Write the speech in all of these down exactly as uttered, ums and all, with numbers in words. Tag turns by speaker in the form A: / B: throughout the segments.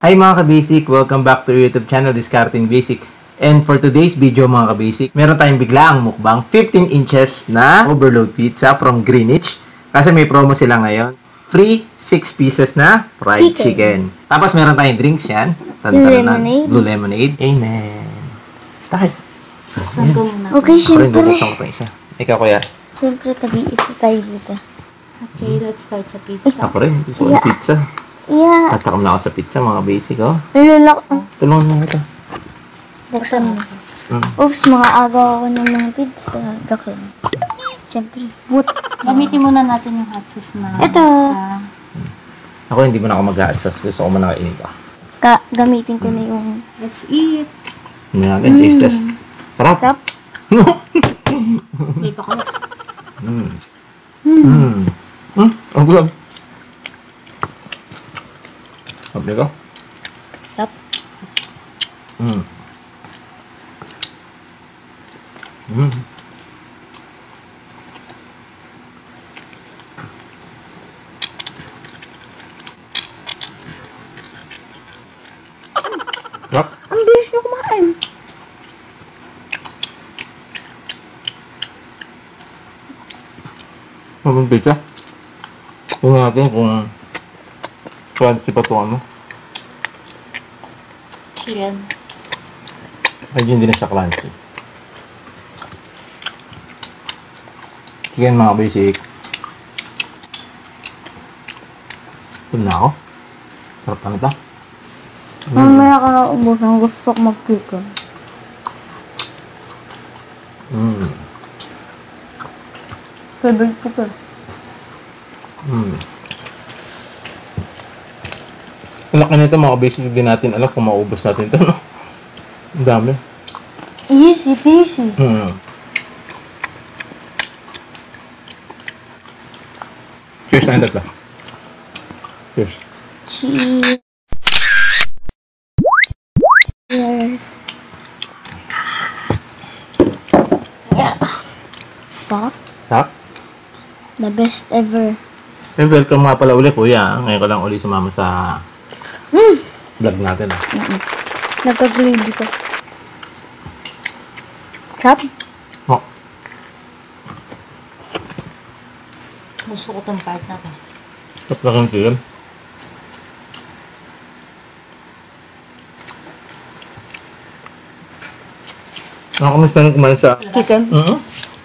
A: Hi mga ka-basic! Welcome back to our YouTube channel, Discarding Basic. And for today's video mga ka-basic, meron tayong biglaang mukbang fifteen inches na overload pizza from Greenwich. Kasi may promo sila ngayon. Free six pieces na fried chicken. chicken. Tapos meron tayong drinks yan.
B: Blue lemonade.
A: Blue lemonade. Amen. Start.
B: Buksan ko muna. Okay, syempre.
A: Buksan ko isa. Ikaw kuya.
B: Syempre, tagi-isa tayo dito.
C: Okay, let's start sa pizza.
A: Ako rin. Gusto ko yeah. ng pizza.
B: Yeah.
A: Tatakam na ako sa pizza, mga basic, oh.
B: Nalulak.
A: Tulungan mo ito.
B: Buksan mo.
A: Mm.
B: Oops, mga agaw ako ng mga pizza. Dakin. Siyempre. What?
C: Gamitin muna natin yung hot sauce na.
B: Ito.
C: Uh,
A: Ako hindi mo na ako mag-hot sauce. Gusto ko muna kainin pa.
B: Ka gamitin ko na yung...
C: Let's eat.
A: Hindi natin, taste test. Sarap.
B: Sarap.
C: Dito ko.
A: Mm. Mm. Mm. Ang gulab. Sabi ko?
B: Sarap.
A: Mm. Mm. Sarap.
B: Ang bilis nyo kumain.
A: Mabang pizza. Tingnan natin kung crunchy pa ito ano.
C: Yan.
A: Medyo hindi na siya crunchy. Chicken mga basic. Ito na ako. Sarap pa nito.
B: Mamaya ka na ubos ang gusto ko mag-chicken.
A: Mm.
B: Favorite ko to.
A: Mm. Ang laki nito mga basic, hindi natin alam kung maubos natin ito, no? Ang dami.
B: Easy peasy.
A: Mm. Cheers na tatlo. Cheers.
B: Cheers. Cheers. Yeah. Fuck.
A: Sarap.
B: The best ever.
A: Eh, welcome nga pala ulit, kuya. Ngayon ko lang ulit sumama sa
B: Mm.
A: vlog natin. Ah.
B: Mm-mm. Nagka-gravy ko. Chop?
A: Oh.
C: Gusto ko itong part na to.
A: Sarap na kang chicken. Nakakamusta nang kumain sa...
B: Chicken?
A: Mm-hmm.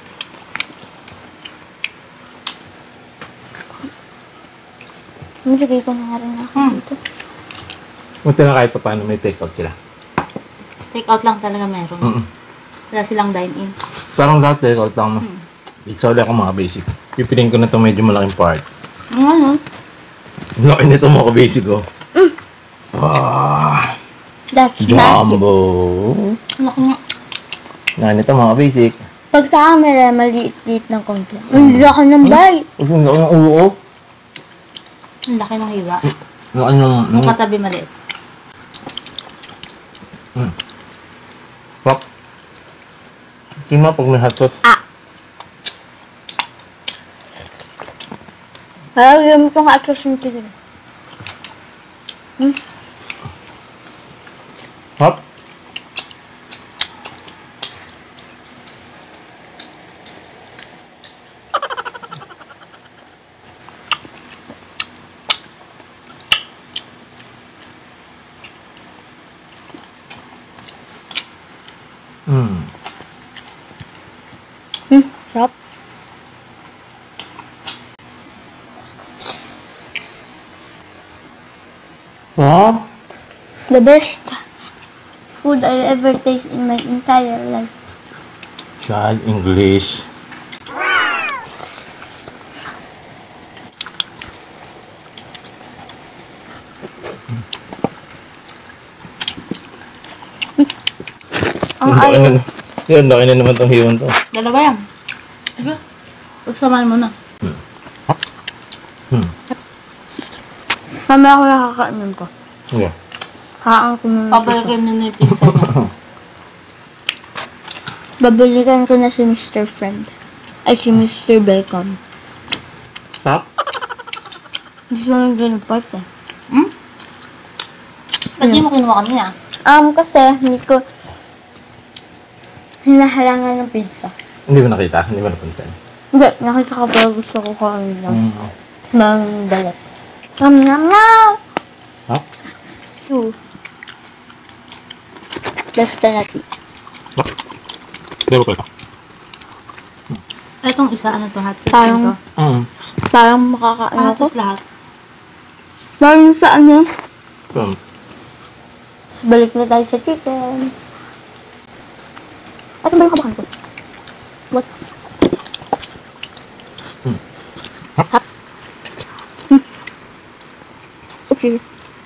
B: Masigay ko na nga rin ako
C: Hmm.
B: dito.
A: Munti na kahit pa paano may take-out sila.
C: Take out lang talaga meron.
A: Mm-hmm.
C: Wala silang dine-in.
A: Parang lahat take-out lang mo.
C: Hmm.
A: Pizza ulit ako mga basic. Pipiliin ko na itong medyo malaking part.
C: Ano?
A: Ang laki nito mga basic, oh.
B: Mm.
A: Ah,
B: That's massive.
A: jumbo.
C: Ano ko nga?
A: Nga nito mga basic.
B: Pag sa camera, maliit-liit ng konti. Ang laki ng bite.
A: Ang laki ng ulo ko.
C: Ang laki ng hiwa.
A: Ang laki ng...
C: Yung katabi maliit.
A: Mm. Pop. Tingnan pag may hot sauce.
B: Ah. Parang yung itong atros ng chicken. Hmm?
A: Hop. Hmm.
B: Hmm, sarap.
A: Wow.
B: The best food I ever taste in my entire life.
A: Child English.
B: Ang
A: Ang laki
B: ayaw.
A: na, yun, laki na naman itong hiwan to.
C: Dalawa yan. Diba? Pagsamahan mo na.
A: Hmm.
B: Mamaya ko nakakainin ko.
A: Yeah.
B: Kaan ko muna.
C: Pabalikan nyo na yung pizza niya.
B: Babalikan ko na si Mister Friend. Ay, si Mister Bacon.
A: Sarap.
B: Gusto mo yung ganun part eh.
C: Hmm? Ba't di mo kinuha kanina?
B: Um, kasi hindi ko hinahalangan ng pizza.
A: Hindi mo nakita? Hindi mo napansin?
B: Hindi, nakita ko pero gusto ko kain lang.
A: Mm.
B: Ng balat. Nam nam nam!
A: Ha?
B: Two. Basta natin.
A: Hindi mo pala.
C: Etong isa, ano to? Hot sauce
B: Parang-
C: to?
A: Mm.
B: Parang makakain
C: Ah,
B: ako.
C: tapos lahat.
B: Parang sa ano.
A: Mm.
B: Tapos balik na tayo sa chicken. Asan ba yung kabakan ko? What?
A: Hmm.
B: Hap. Hmm. Okay.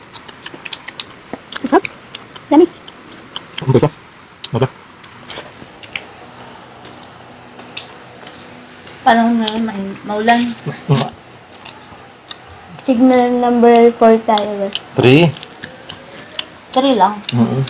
B: Hap. Dami.
A: Ano ba? Ano ba?
C: Panahon ngayon, ma- maulan.
A: Mm.
B: Signal number four tayo ba?
A: Three.
C: Sorry lang.
A: Mm.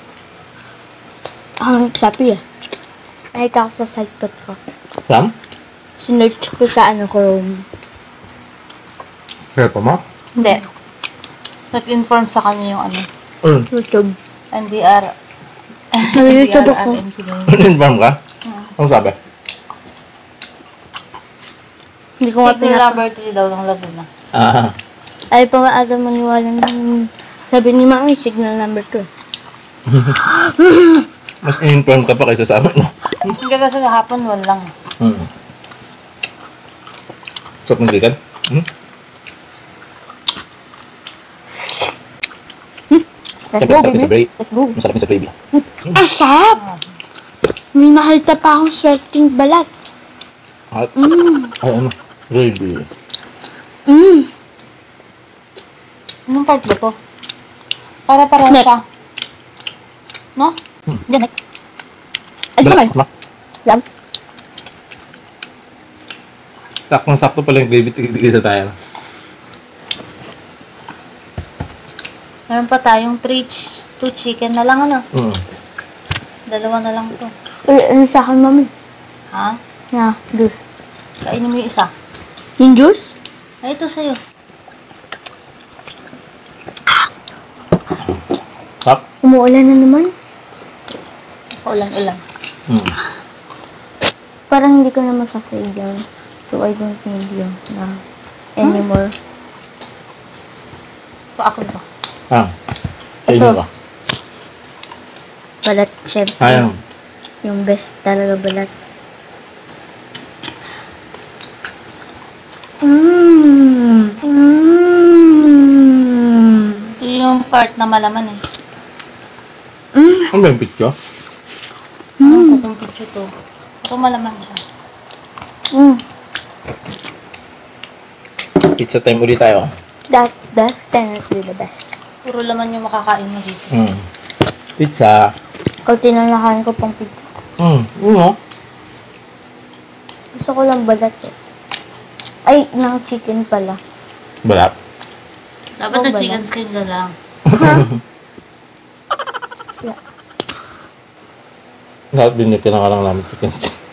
B: Ang sapi ah. Nakita ko sa sidepot ko.
A: Sam?
B: Sinearch ko sa ano, Chrome.
A: Kaya pa mo?
C: Hindi. Nag-inform sa kanya yung ano,
A: Mm.
B: YouTube.
C: N D R.
B: Nag-YouTube ako.
C: R M C ba yun?
A: Inform ka? Ano sabi?
B: Hindi ko nga
C: Chicken
B: pinaka...
C: laboratory daw ng Laguna.
A: Ah.
B: Ay pa nga ata maniwala ng... Sabi ni Mami, signal number two.
A: Mas in-inform ka pa kaysa sa amin, no?
C: Hindi kasi kahapon, walang.
A: Mm. Sarap ng bacon? Mm.
B: Let's
A: Siyempre,
B: go,
A: masarap yung sa
B: baby.
A: gravy.
B: Let's go.
A: Masarap yung sa gravy.
B: Ang sarap! May nakita pa akong swerting balat.
A: Hot. Ay, ano? Gravy.
B: Mm.
C: Anong part ba to? Para-para
B: Neck.
C: siya. No?
B: Diyan, like. Ay,
A: Balak,
B: come
A: balak.
B: Yum.
A: Saktong-sakto pala yung gravy tigil sa tayo.
C: Meron pa tayong three, ch- two chicken na lang, ano?
A: Mm.
C: Dalawa na lang to.
B: Uy, ano sa akin, Mami?
C: Ha?
B: Yeah, juice.
C: Kainin mo yung isa.
B: Yung juice?
C: Ay, ito sa'yo.
A: Tap?
B: Umuulan na naman.
C: Ulan-ulan.
A: Mm.
B: Parang hindi ko na masasave yan. So, I don't need yun na anymore.
C: Pa ako to.
A: Ah. Kainin
B: Ito.
A: ka.
B: Balat, syempre.
A: Ayun.
B: Yung best talaga balat. Mmm. Mmm.
C: Ito yung part na malaman eh.
A: Ano ba yung picture?
C: Ano ko kung picture to? Ito malaman siya.
B: Mm.
A: Pizza time ulit tayo.
B: That's definitely the best.
C: Puro laman yung makakain mo dito.
A: Mm. Pizza.
B: Kunti na nakain ko pang pizza.
A: Mm. Uno.
B: Gusto ko lang balat eh. Ay, ng chicken pala.
A: Balat.
C: Dapat
B: Oh,
C: na
B: wala.
C: chicken skin na lang.
B: Yeah.
A: Lahat din yung kinakalang namin chicken.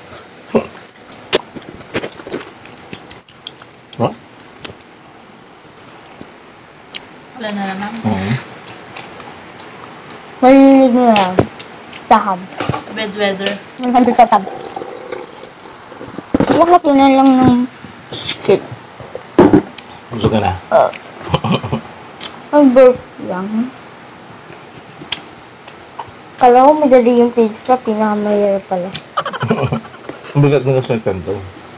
A: What?
C: Wala na naman.
A: Mm.
B: Marinig mo lang. Tahab.
C: Bad weather.
B: one hundred tahab. Wala po na lang ng shit.
A: Gusto ka na.
B: Ang burp lang. Kala ko madali yung pizza, pinakamayari pala.
A: Ang bagat na kasi kanto.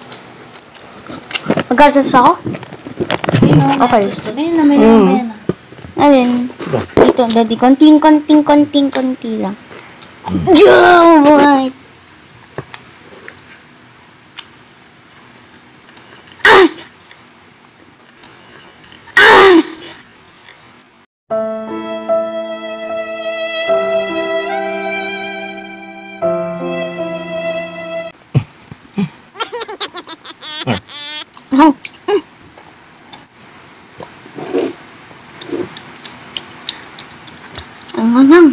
B: Magkatas ako?
C: Ayun na,
B: Okay.
C: gusto. Ayun na, may naman yan.
B: Alin? Dito, daddy. Konting, konting, konting, konti lang. Yeah, right. Ah. Ang manang.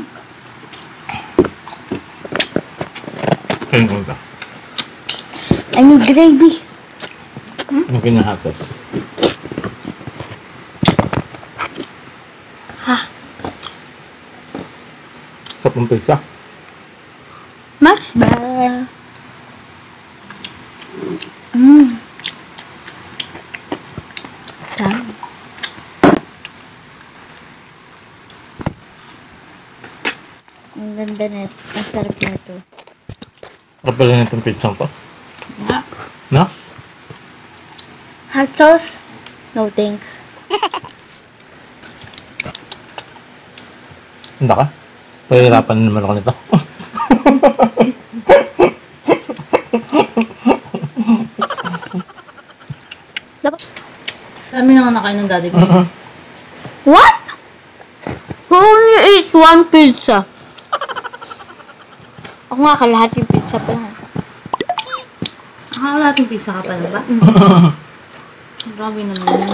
A: Ayun ko ito.
B: I need gravy.
A: Yung kinahatas.
B: Ha?
A: Sa pizza.
B: Much better. Mmm. Dami. Ang ganda na ito. Ang sarap na ito.
A: Kapal na itong pizza to.
C: nga.
A: No?
B: Hot sauce? No thanks.
A: Hindi ka? Pahirapan na naman ako nito.
B: Dapat.
C: Kami na nga nakain ng daddy ko.
B: What? Who only eats one pizza? Ako nga kalahating pizza pa lang.
C: Akala natin pizza ka pa na ba? Grabe naman yun.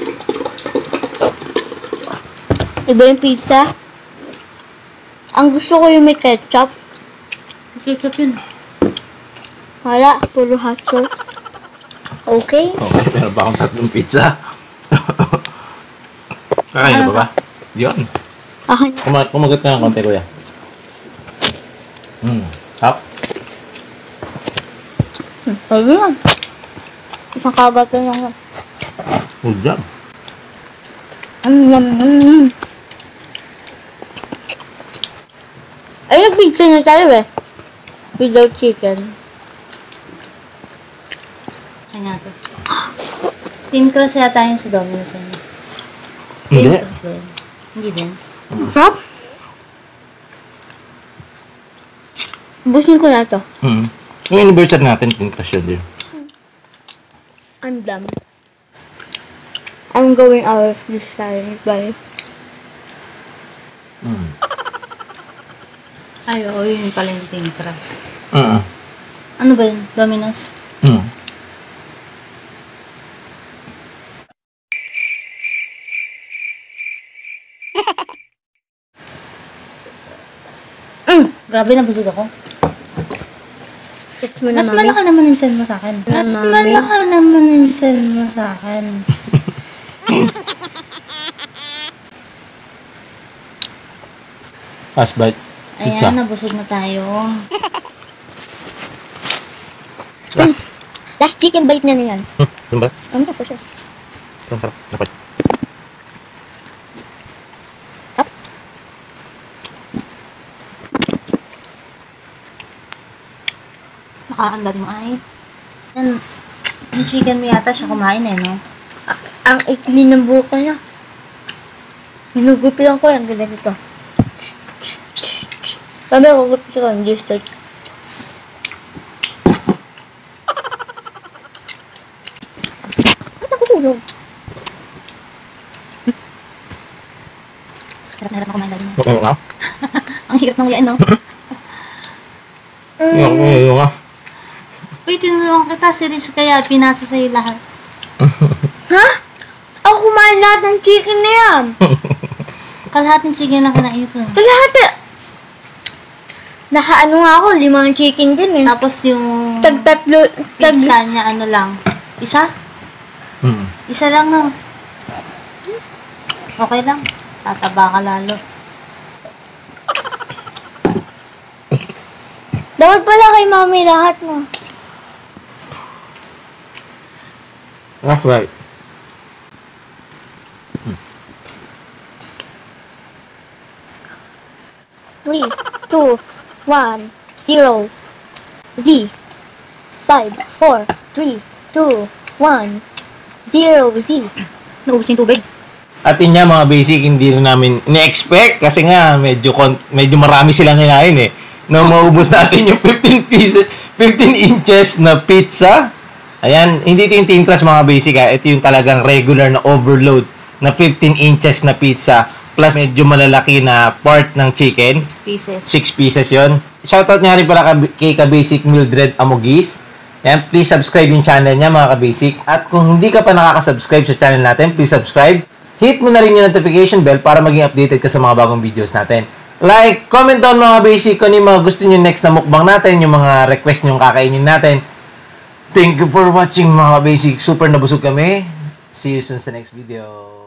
B: Iba yung pizza. Ang gusto ko yung may ketchup.
C: Ketchup yun.
B: Wala, puro hot sauce. Okay?
A: Okay, pero ba akong tatlong pizza? Kakain ka ba ba? Yun.
B: Akin.
A: Kuma kumagat ka ng konti, kuya. Hmm. Up.
B: Hmm, pwede yan. Isang kagat ko lang.
A: Good job.
B: Mm, mm, mm. Ay, yung pizza na tayo eh. Without chicken.
C: Kanya to. Thin crust yata yung sa Domino's. Ano?
A: Hindi.
C: Thin crust ba yun? Hindi din.
B: Sarap. Busin ko na ito.
A: Hmm. Yung anniversary natin, thin crush yun din.
B: I'm done. I'm going out of this time. Bye.
A: Hmm.
C: Ay, oo, yun pala yung thin crust.
A: Uh-uh.
C: Ano ba yun? Domino's?
A: Hmm.
C: Mm, grabe na busog ako.
B: It's mo na,
C: Mas
B: mami.
C: malaka naman yung tiyan mo sa akin. Mas
B: Mami.
C: malaka naman yung tiyan mo sa akin.
A: Fast bite. Pizza.
C: Ayan, nabusog na tayo.
A: Last.
B: Last chicken bite na na yan.
A: Hmm. Yung ba?
B: Ano na for sure.
A: Ang sarap. Dapat.
B: Up.
C: Nakaandad mo ay. Yan, yung chicken mo yata siya kumain eh, no?
B: Ang ikli ng buko niya. Hinugupilan ko yung ganda nito. Sabi ko, gusto ko yung steak. Ba't ako tulog?
C: Sarap na harap na kumain dali mo.
A: Okay nga.
C: Ang hirap ng uyain, no?
A: Yung nga. Yung nga.
C: Uy, tinulungan kita, serious kaya pinasa sa'yo lahat.
B: Ha? Ako kumain lahat ng chicken na yan.
C: Kalahating chicken lang kinain ito.
B: Lahat eh. Naka-ano nga ako, limang chicken din eh.
C: Tapos yung
B: Tag-tatlo, tag...
C: pizza niya, ano lang. Isa?
A: Hmm.
C: Isa lang, no? Okay lang. Tataba ka lalo.
B: Dapat pala kay mami lahat mo.
A: That's right.
B: three, two, one, zero, Z. five, four, three, two, one, zero, Z.
C: Naubos yung tubig.
A: At yun nga mga basic, hindi na namin ni-expect kasi nga medyo kon- medyo marami silang kinain eh. Nung maubos natin yung fifteen pieces, fifteen inches na pizza. Ayan, hindi ito yung thin crust mga basic ha. Ito yung talagang regular na overload na fifteen inches na pizza plus medyo malalaki na part ng chicken.
C: Six pieces.
A: Six pieces yon. Shoutout nga rin pala ka- kay Ka-Basic Mildred Amogis. Ayan, please subscribe yung channel niya mga Ka-Basic. At kung hindi ka pa nakaka-subscribe sa channel natin, please subscribe. Hit mo na rin yung notification bell para maging updated ka sa mga bagong videos natin. Like, comment down mga Basic kung ano yung mga gusto nyo next na mukbang natin, yung mga request nyo kakainin natin. Thank you for watching mga Basic. Super nabusog kami. See you soon sa next video.